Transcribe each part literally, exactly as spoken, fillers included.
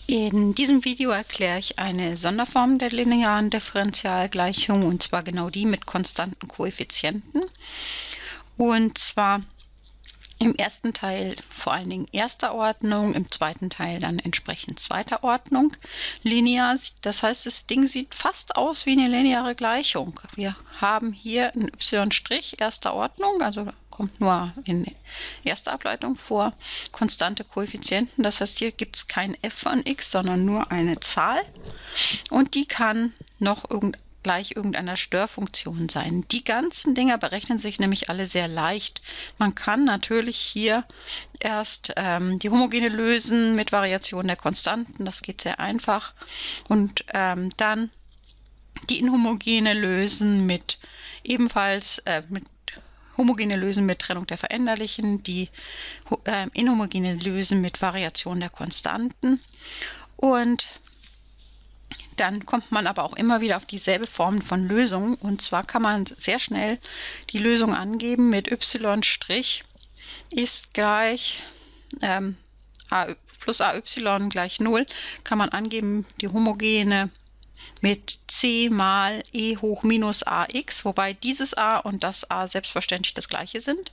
In diesem Video erkläre ich eine Sonderform der linearen Differentialgleichung, und zwar genau die mit konstanten Koeffizienten. Und zwar im ersten Teil vor allen Dingen erster Ordnung, im zweiten Teil dann entsprechend zweiter Ordnung. Linear, das heißt, das Ding sieht fast aus wie eine lineare Gleichung. Wir haben hier ein y' erster Ordnung, also kommt nur in erster Ableitung vor, konstante Koeffizienten. Das heißt, hier gibt es kein f von x, sondern nur eine Zahl. Und die kann noch irgendein gleich irgendeiner Störfunktion sein. Die ganzen Dinger berechnen sich nämlich alle sehr leicht. Man kann natürlich hier erst ähm, die Homogene lösen mit Variation der Konstanten. Das geht sehr einfach. Und ähm, dann die Inhomogene lösen mit ebenfalls äh, mit Homogene lösen mit Trennung der Veränderlichen, die äh, Inhomogene lösen mit Variation der Konstanten. Und dann kommt man aber auch immer wieder auf dieselbe Form von Lösungen. Und zwar kann man sehr schnell die Lösung angeben mit y' ist gleich ähm, a plus ay gleich null. Kann man angeben die Homogene mit c mal e hoch minus ax, wobei dieses a und das a selbstverständlich das gleiche sind.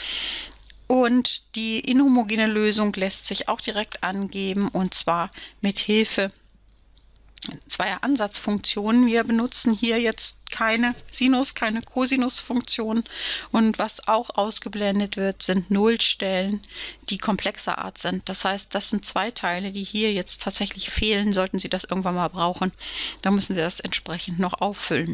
Und die inhomogene Lösung lässt sich auch direkt angeben, und zwar mit Hilfe zweier Ansatzfunktionen. Wir benutzen hier jetzt keine Sinus-, keine Cosinus-Funktion, und was auch ausgeblendet wird, sind Nullstellen, die komplexer Art sind. Das heißt, das sind zwei Teile, die hier jetzt tatsächlich fehlen, sollten Sie das irgendwann mal brauchen. Da müssen Sie das entsprechend noch auffüllen.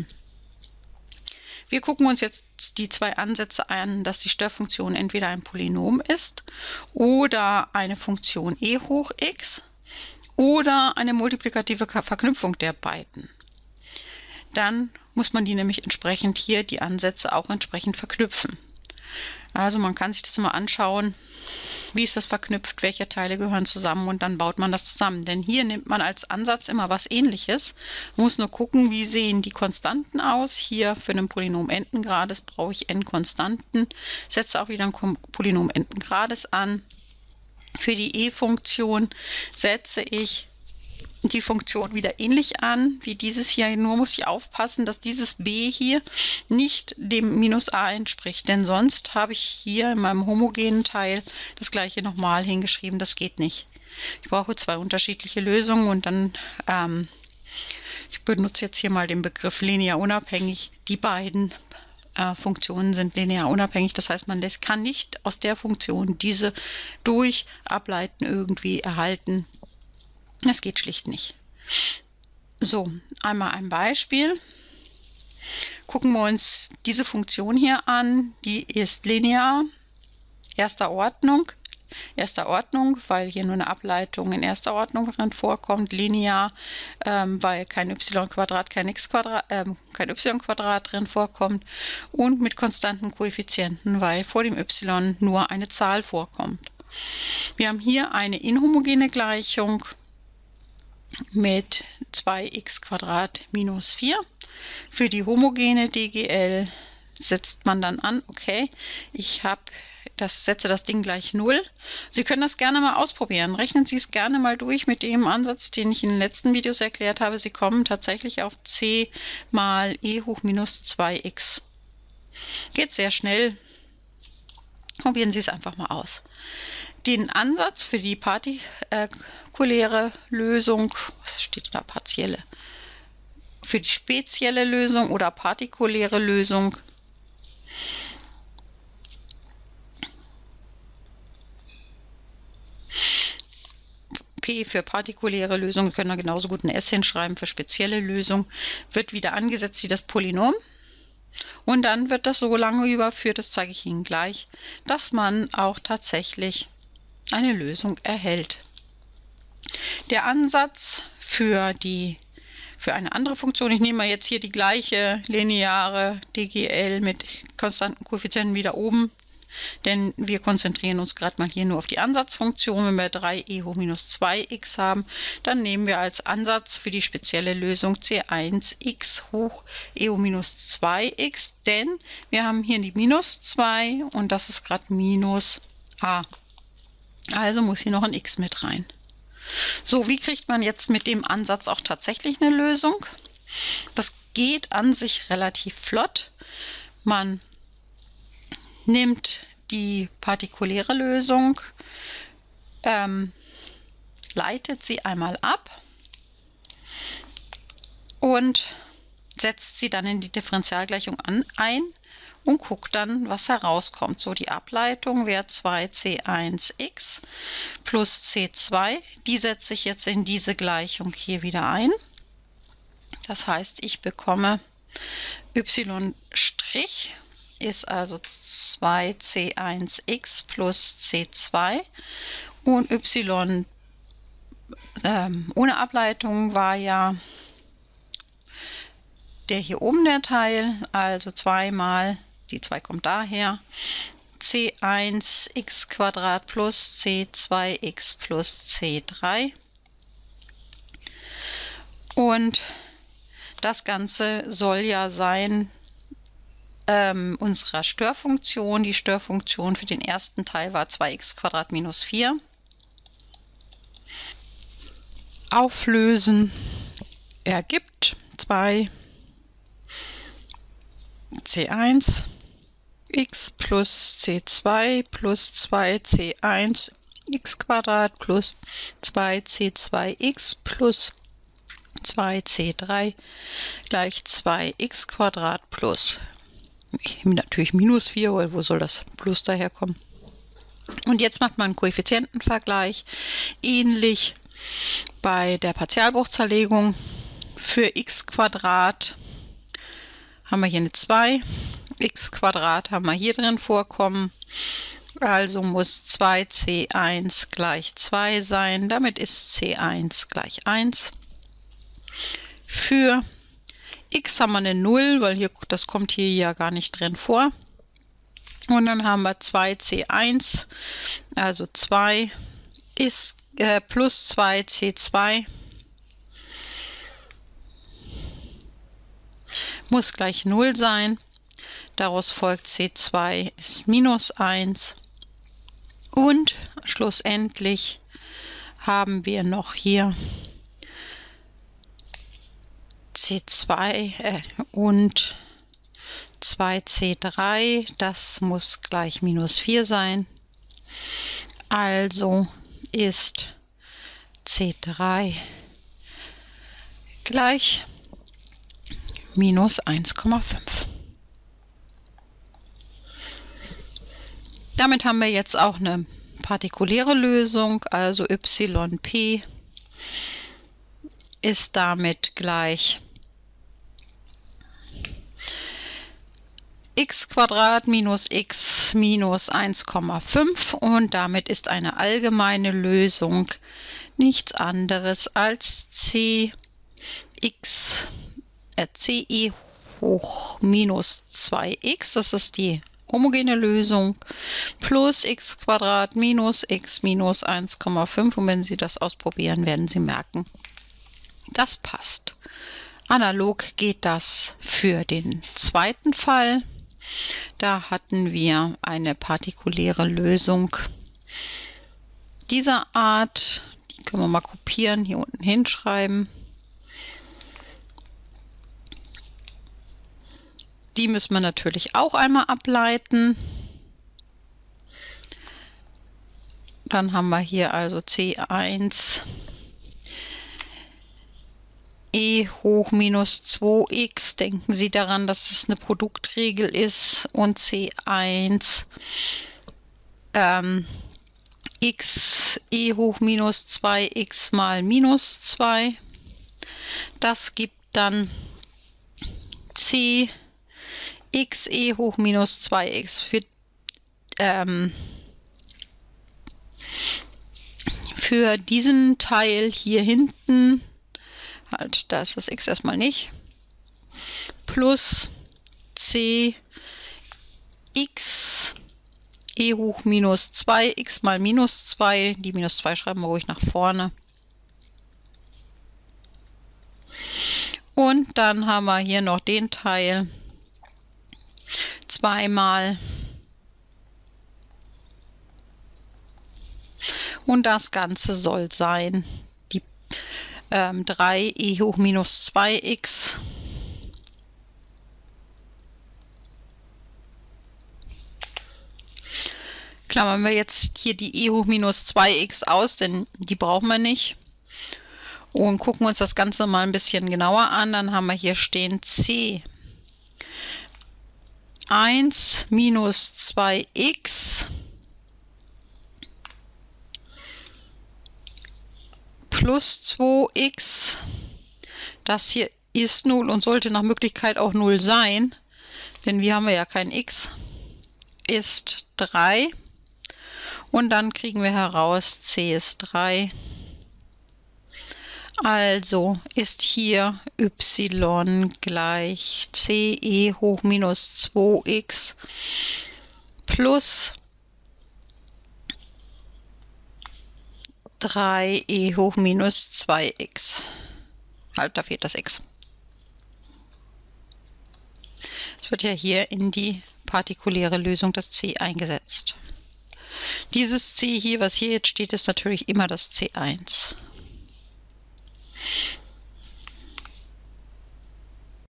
Wir gucken uns jetzt die zwei Ansätze an, dass die Störfunktion entweder ein Polynom ist oder eine Funktion e hoch x oder eine multiplikative Verknüpfung der beiden. Dann muss man die nämlich entsprechend hier, die Ansätze auch entsprechend verknüpfen. Also man kann sich das mal anschauen, wie ist das verknüpft, welche Teile gehören zusammen, und dann baut man das zusammen. Denn hier nimmt man als Ansatz immer was Ähnliches. Man muss nur gucken, wie sehen die Konstanten aus. Hier für ein Polynom n-Grades brauche ich n Konstanten, setze auch wieder ein Polynom n-Grades an. Für die e-Funktion setze ich die Funktion wieder ähnlich an wie dieses hier. Nur muss ich aufpassen, dass dieses b hier nicht dem minus a entspricht. Denn sonst habe ich hier in meinem homogenen Teil das gleiche nochmal hingeschrieben. Das geht nicht. Ich brauche zwei unterschiedliche Lösungen, und dann ähm, ich benutze jetzt hier mal den Begriff linear unabhängig. Die beiden Funktionen sind linear unabhängig, das heißt, man kann nicht aus der Funktion diese durch Ableiten irgendwie erhalten. Das geht schlicht nicht. So, einmal ein Beispiel. Gucken wir uns diese Funktion hier an. Die ist linear, erster Ordnung. Erster Ordnung, weil hier nur eine Ableitung in erster Ordnung drin vorkommt, linear, ähm, weil kein y-Quadrat, kein x-Quadrat, ähm, kein y-Quadrat drin vorkommt, und mit konstanten Koeffizienten, weil vor dem y nur eine Zahl vorkommt. Wir haben hier eine inhomogene Gleichung mit zwei x minus vier. Für die homogene D G L setzt man dann an, okay, ich habe Das setze das Ding gleich null. Sie können das gerne mal ausprobieren. Rechnen Sie es gerne mal durch mit dem Ansatz, den ich in den letzten Videos erklärt habe. Sie kommen tatsächlich auf c mal e hoch minus zwei x. Geht sehr schnell. Probieren Sie es einfach mal aus. Den Ansatz für die partikuläre Lösung, was steht da, partielle? Für die spezielle Lösung oder partikuläre Lösung P für partikuläre Lösung, wir können da genauso gut ein S hinschreiben für spezielle Lösung, wird wieder angesetzt wie das Polynom. Und dann wird das so lange überführt, das zeige ich Ihnen gleich, dass man auch tatsächlich eine Lösung erhält. Der Ansatz für, die, für eine andere Funktion, ich nehme mal jetzt hier die gleiche lineare D G L mit konstanten Koeffizienten wieder oben, denn wir konzentrieren uns gerade mal hier nur auf die Ansatzfunktion. Wenn wir drei e hoch minus zwei x haben, dann nehmen wir als Ansatz für die spezielle Lösung c eins x hoch e hoch minus zwei x, denn wir haben hier die minus zwei und das ist gerade minus a. Also muss hier noch ein x mit rein. So, wie kriegt man jetzt mit dem Ansatz auch tatsächlich eine Lösung? Das geht an sich relativ flott. Man nimmt die partikuläre Lösung, ähm, leitet sie einmal ab und setzt sie dann in die Differentialgleichung an, ein und guckt dann, was herauskommt. So, die Ableitung wäre zwei c eins x plus c zwei. Die setze ich jetzt in diese Gleichung hier wieder ein. Das heißt, ich bekomme y' ist also zwei c eins x plus c zwei und y ähm, ohne Ableitung war ja der hier oben der Teil, also zwei mal, die zwei kommt daher, c eins x Quadrat plus c zwei x plus c drei. Und das Ganze soll ja sein ähm, unserer Störfunktion. Die Störfunktion für den ersten Teil war zwei x Quadrat minus vier. Auflösen ergibt zwei c eins x plus c zwei plus zwei c eins x Quadrat plus zwei c zwei x plus zwei c drei gleich zwei x Quadrat plus natürlich minus vier, weil wo soll das Plus daherkommen? Und jetzt macht man einen Koeffizientenvergleich, ähnlich bei der Partialbruchzerlegung. Für x Quadrat haben wir hier eine zwei, x Quadrat haben wir hier drin vorkommen, also muss zwei c eins gleich zwei sein, damit ist c eins gleich eins. Für x haben wir eine null, weil hier, das kommt hier ja gar nicht drin vor. Und dann haben wir zwei c eins, also zwei ist äh, plus zwei c zwei muss gleich null sein. Daraus folgt c zwei ist minus eins. Und schlussendlich haben wir noch hier c zwei äh, und zwei c drei, das muss gleich minus vier sein. Also ist c drei gleich minus eins Komma fünf. Damit haben wir jetzt auch eine partikuläre Lösung, also yp ist damit gleich x Quadrat minus x minus eins Komma fünf und damit ist eine allgemeine Lösung nichts anderes als c x äh, ce hoch minus zwei x, das ist die homogene Lösung, plus x Quadrat minus x minus eins Komma fünf, und wenn Sie das ausprobieren, werden Sie merken, das passt. Analog geht das für den zweiten Fall. Da hatten wir eine partikuläre Lösung dieser Art. Die können wir mal kopieren, hier unten hinschreiben. Die müssen wir natürlich auch einmal ableiten. Dann haben wir hier also c eins e hoch minus zwei x. Denken Sie daran, dass es eine Produktregel ist, und c eins ähm, x e hoch minus zwei x mal minus zwei. Das gibt dann c x e hoch minus zwei x. Für, ähm, für diesen Teil hier hinten, halt, da ist das x erstmal nicht, plus c x e hoch minus zwei x mal minus zwei. Die minus zwei schreiben wir ruhig nach vorne. Und dann haben wir hier noch den Teil zweimal Und das Ganze soll sein die ähm, drei e hoch minus zwei x klammern wir jetzt hier die e hoch minus zwei x aus, denn die brauchen wir nicht. Und gucken uns das Ganze mal ein bisschen genauer an. Dann haben wir hier stehen c eins minus zwei x plus zwei x. Das hier ist null und sollte nach Möglichkeit auch null sein, denn wir haben ja kein x, ist drei. Und dann kriegen wir heraus, c ist drei. Also ist hier y gleich c e hoch minus zwei x plus drei e hoch minus zwei x. Halt, da fehlt das x. Es wird ja hier in die partikuläre Lösung das c eingesetzt. Dieses c hier, was hier jetzt steht, ist natürlich immer das c eins.